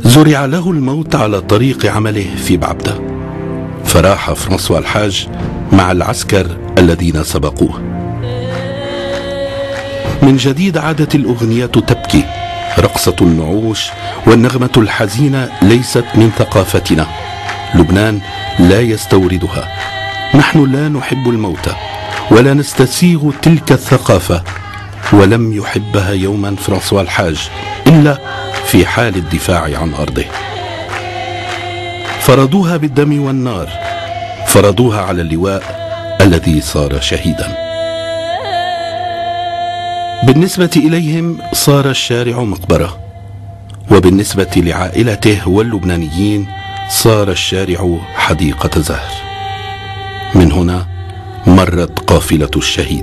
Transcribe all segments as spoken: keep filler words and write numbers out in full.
زرع له الموت على طريق عمله في بعبدة، فراح فرانسوا الحاج مع العسكر الذين سبقوه. من جديد عادت الأغنية تبكي، رقصة النعوش والنغمة الحزينة ليست من ثقافتنا. لبنان لا يستوردها. نحن لا نحب الموت ولا نستسيغ تلك الثقافة، ولم يحبها يوما فرانسوا الحاج إلا في حال الدفاع عن أرضه. فرضوها بالدم والنار، فرضوها على اللواء الذي صار شهيدا. بالنسبة إليهم صار الشارع مقبرة، وبالنسبة لعائلته واللبنانيين صار الشارع حديقة زهر. من هنا مرت قافلة الشهيد.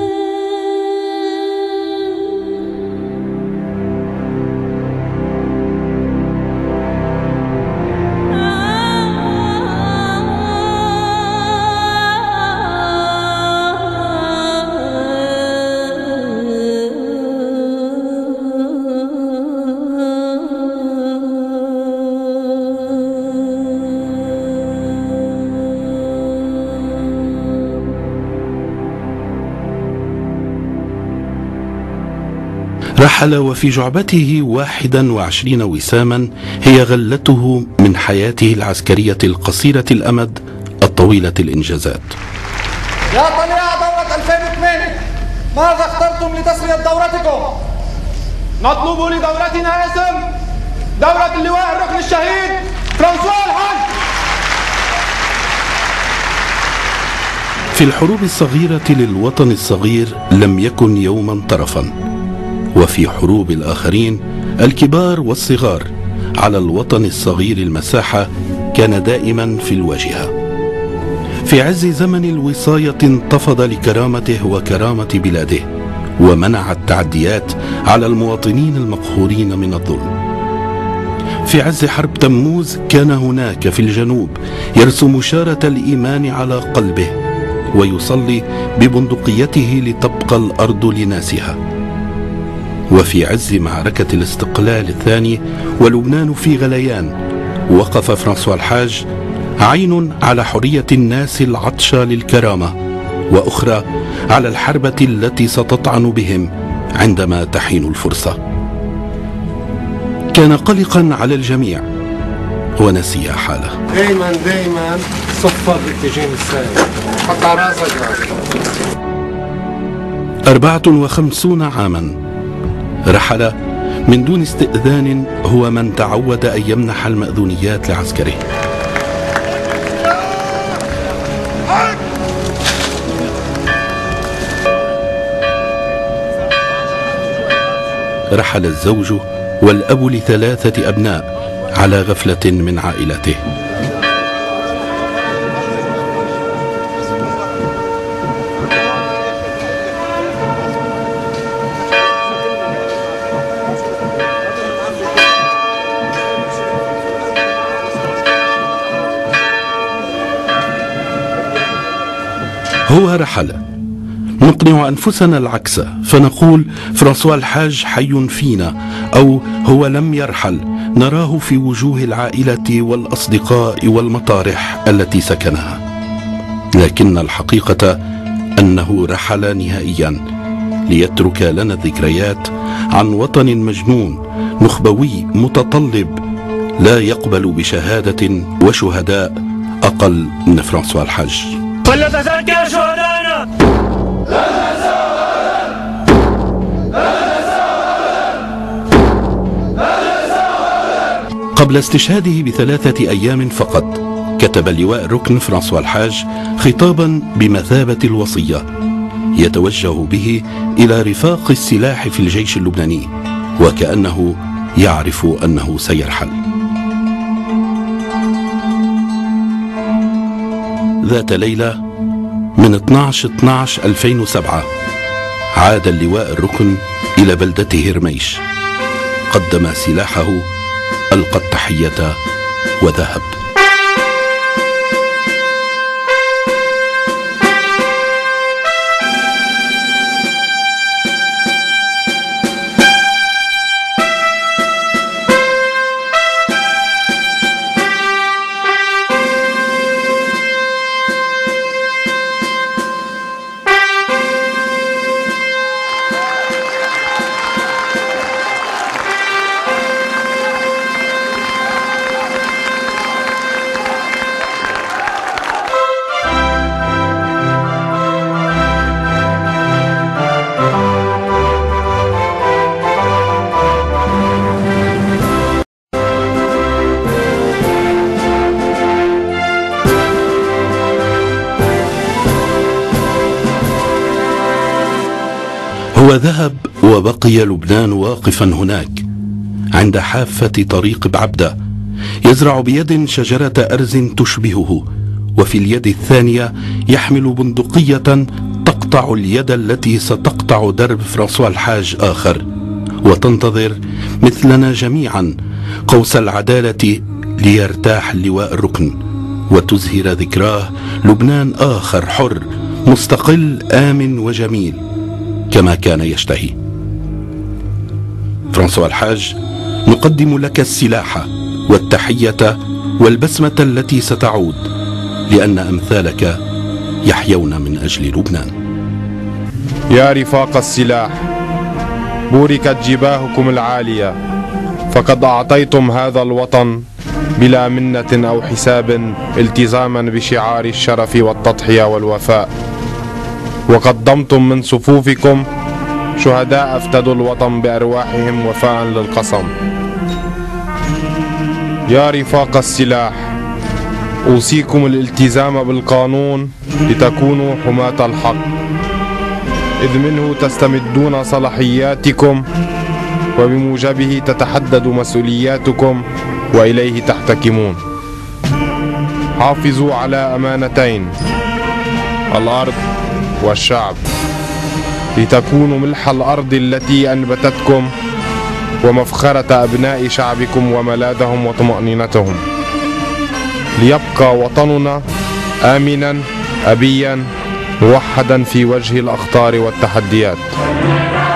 رحل وفي جعبته واحدا وعشرين وساما هي غلته من حياته العسكرية القصيرة الأمد الطويلة الإنجازات. يا طليعة دورة ألفين وثمانية، ماذا اخترتم لتسمية دورتكم؟ نطلب لدورتنا اسم دورة اللواء الركن الشهيد فرانسوا الحاج. في الحروب الصغيرة للوطن الصغير لم يكن يوما طرفا، وفي حروب الآخرين الكبار والصغار على الوطن الصغير المساحة كان دائما في الواجهة. في عز زمن الوصاية انتفض لكرامته وكرامة بلاده، ومنع التعديات على المواطنين المقهورين من الظلم. في عز حرب تموز كان هناك في الجنوب يرسم شارة الإيمان على قلبه، ويصلي ببندقيته لتبقى الأرض لناسها. وفي عز معركة الاستقلال الثاني ولبنان في غليان، وقف فرانسوا الحاج عين على حرية الناس العطشة للكرامة، وأخرى على الحربة التي ستطعن بهم عندما تحين الفرصة. كان قلقا على الجميع ونسي حاله. دايما دايما صفر اتجاه السائل، حط على راسك. أربعة وخمسون عاما رحل من دون استئذان، هو من تعود أن يمنح المأذونيات لعسكره. رحل الزوج والأب لثلاثة أبناء على غفلة من عائلته. هو رحل. نقنع أنفسنا العكس فنقول فرانسوا الحاج حي فينا، أو هو لم يرحل، نراه في وجوه العائلة والأصدقاء والمطارح التي سكنها. لكن الحقيقة أنه رحل نهائيا ليترك لنا الذكريات عن وطن مجنون نخبوي متطلب لا يقبل بشهادة وشهداء أقل من فرانسوا الحاج. فلنتذكر شهدائنا. لا ننسى أبدا. لا ننسى أبدا. لا ننسى أبدا. قبل استشهاده بثلاثة أيام فقط كتب لواء الركن فرانسوا الحاج خطابا بمثابة الوصية يتوجه به إلى رفاق السلاح في الجيش اللبناني، وكأنه يعرف أنه سيرحل. ذات ليلة من اثني عشر اثني عشر ألفين وسبعة عاد اللواء الركن إلى بلدته رميش، قدم سلاحه، ألقى التحية وذهب. هو ذهب وبقي لبنان واقفا هناك عند حافة طريق بعبدة، يزرع بيد شجرة أرز تشبهه، وفي اليد الثانية يحمل بندقية تقطع اليد التي ستقطع درب فرانسوا الحاج آخر، وتنتظر مثلنا جميعا قوس العدالة ليرتاح اللواء الركن وتزهر ذكراه لبنان آخر حر مستقل آمن وجميل كما كان يشتهي. فرانسوا الحاج، نقدم لك السلاح والتحية والبسمة التي ستعود، لأن أمثالك يحيون من أجل لبنان. يا رفاق السلاح، بوركت جباهكم العالية، فقد أعطيتم هذا الوطن بلا منة أو حساب التزاما بشعار الشرف والتضحية والوفاء، وقدمتم من صفوفكم شهداء افتدوا الوطن بأرواحهم وفاء للقسم. يا رفاق السلاح، أوصيكم الالتزام بالقانون لتكونوا حماة الحق، إذ منه تستمدون صلاحياتكم وبموجبه تتحدد مسؤولياتكم وإليه تحتكمون. حافظوا على أمانتين، الأرض والشعب، لتكونوا ملح الأرض التي أنبتتكم ومفخرة أبناء شعبكم وملاذهم وطمأنينتهم، ليبقى وطننا آمنا أبيا موحدا في وجه الأخطار والتحديات.